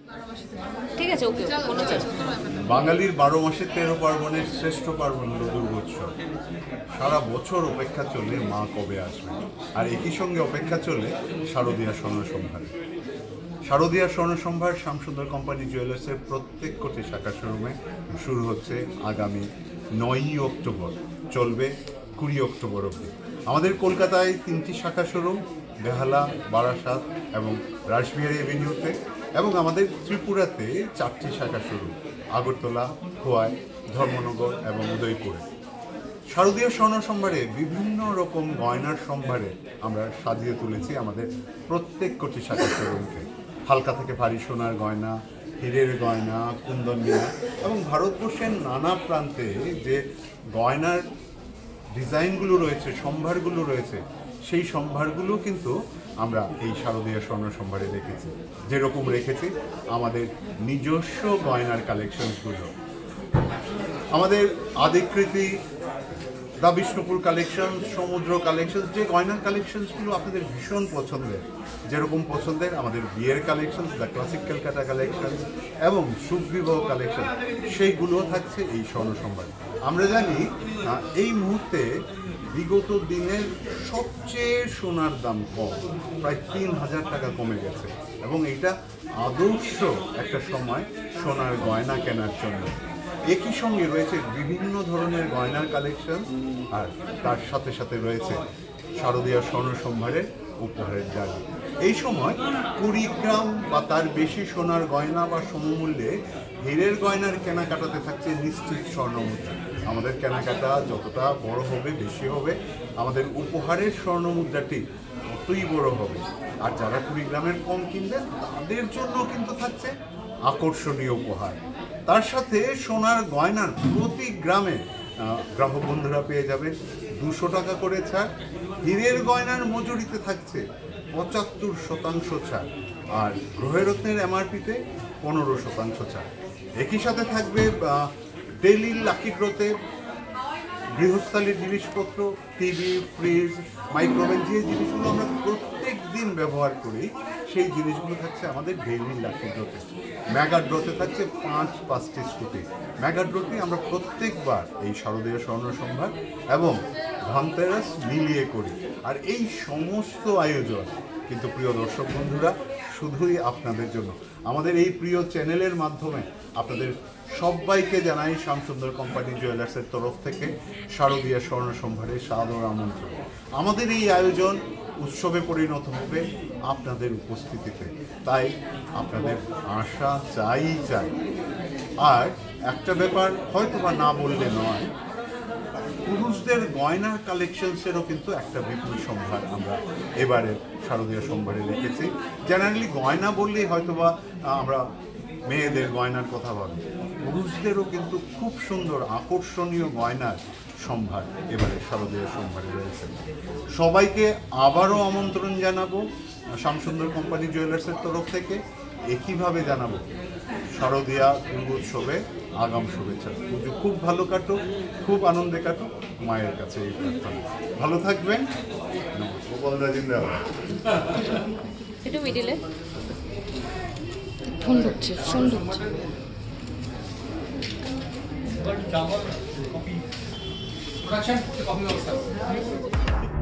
ঠিক আছে, ওকে, কোনো বাঙালির 12 মাসে 13 পার্বণের শ্রেষ্ঠ পার্বণ হল দুর্গোৎসব। সারা বছর অপেক্ষা চলে মা কবে আসবে, আর একই সঙ্গে অপেক্ষা চলে শারদীয়া স্বর্ণসম্ভারে। শারদীয়া স্বর্ণসম্ভার শ্যামসুন্দর কোম্পানি জুয়েলার্সের প্রত্যেক কোটি শাখা শোরুমে শুরু হচ্ছে আগামী 9ই অক্টোবর, চলবে 20 অক্টোবর অবধি। আমাদের কলকাতায় 3টি শাখা শোরুম, বেহালা, বারাসাত এবং রাসবিহারী এভিনিউতে, এবং আমাদের ত্রিপুরাতে 4টি শাখা শোরুম, আগরতলা, খোয়াই, ধর্মনগর এবং উদয়পুরে। শারদীয় স্বর্ণসম্ভারে বিভিন্ন রকম গয়নার সম্ভারে আমরা সাজিয়ে তুলেছি আমাদের প্রত্যেক কোটি শাখা শোরুমকে। হালকা থেকে ভারী সোনার গয়না, হীরের গয়না, কুন্দন গয়না এবং ভারতবর্ষের নানা প্রান্তে যে গয়নার ডিজাইনগুলো রয়েছে, সম্ভারগুলো রয়েছে, সেই সম্ভারগুলো কিন্তু আমরা এই শারদীয় স্বর্ণসম্ভারে রেখেছি। যেরকম রেখেছি আমাদের নিজস্ব গয়নার কালেকশনসগুলো, আমাদের Adikriti, the Bishnupur collection, Samudra collection, যে গয়নার কালেকশনসগুলো আপনাদের ভীষণ পছন্দের, যেরকম পছন্দের আমাদের বিয়ের collection, the classic Calcutta collection এবং শুভ বিবাহ কালেকশন, সেইগুলো থাকছে এই স্বর্ণসম্ভারে। আমরা জানি এই মুহূর্তে বিগত দিনের সবচেয়ে সোনার দাম কম, প্রায় 3000 টাকা কমে গেছে, এবং এইটা আদর্শ একটা সময় সোনার গয়না কেনার জন্য। একই সঙ্গে রয়েছে বিভিন্ন ধরনের গয়নার কালেকশন, আর তার সাথে সাথে রয়েছে শারদীয়া স্বর্ণসম্ভারের উপহারের জায়গা। এই সময় 20 গ্রাম বা তার বেশি সোনার গয়না বা সমমূল্যে হীরের গয়নার কেনাকাটাতে থাকছে নিশ্চিত স্বর্ণমুদ্রা। আমাদের কেনাকাটা যতটা বড় হবে, বেশি হবে, আমাদের উপহারের স্বর্ণমুদ্রাটি ততই বড় হবে। আর যারা 20 গ্রামের কম কিনবেন তাদের জন্য কিন্তু থাকছে আকর্ষণীয় উপহার। তার সাথে সোনার গয়নার প্রতি গ্রামে গ্রাহক বন্ধুরা পেয়ে যাবেন 200 টাকা করে ছাড়। হীরের গয়নার মজুরিতে থাকছে 75% ছাড়, আর গ্রহরত্নের এমআরপিতে 15% ছাড়। একই সাথে থাকবে ডেইলি লাকি ড্রতে গৃহস্থালির জিনিসপত্র, টিভি, ফ্রিজ, মাইক্রোওভেন, যে জিনিসগুলো আমরা প্রত্যেক দিন ব্যবহার করি, সেই জিনিসগুলো থাকছে আমাদের ডেইলি লাকি ড্রতে। মেগা ড্রতে থাকছে 5টি স্কুটি। মেগা ড্রটি আমরা প্রত্যেকবার এই শারদীয় স্বর্ণসম্ভার এবং ধনতেরাস মিলিয়ে করি। আর এই সমস্ত আয়োজন কিন্তু প্রিয় দর্শক বন্ধুরা শুধুই আপনাদের জন্য। আমাদের এই প্রিয় চ্যানেলের মাধ্যমে আপনাদের সবাইকে জানাই শ্যামসুন্দর কোম্পানি জুয়েলার্সের তরফ থেকে শারদীয়া স্বর্ণসম্ভারে সাদর আমন্ত্রণ। আমাদের এই আয়োজন উৎসবে পরিণত হবে আপনাদের উপস্থিতিতে, তাই আপনাদের আশা চাই। আর একটা ব্যাপার হয়তো বা না বললে নয়, পুরুষদের গয়নার কালেকশনসেরও কিন্তু একটা বিপুল সম্ভার আমরা এবারে শারদীয় সম্ভারে রেখেছি। জেনারেলি গয়না বললেই হয়তোবা আমরা মেয়েদের গয়নার কথা ভাবি, পুরুষদেরও কিন্তু খুব সুন্দর আকর্ষণীয় গয়নার সম্ভার এবারে শারদীয় সম্ভারে রয়েছে। সবাইকে আবারও আমন্ত্রণ জানাবো শ্যামসুন্দর কোম্পানি জুয়েলার্সের তরফ থেকে। একইভাবে জানাবো শারদীয়া দুর্গোৎসবে আগাম শুভেচ্ছা। পুজো খুব ভালো কাটুক, খুব আনন্দে কাটুক, মায়ের কাছে এই প্রার্থনা। ভালো থাকবেন। গোপালদা জিন্দাবাদ। একটু মিডিলে ফোন ঢুকছে, ফোন ঢুকছে। production, copy of stuff.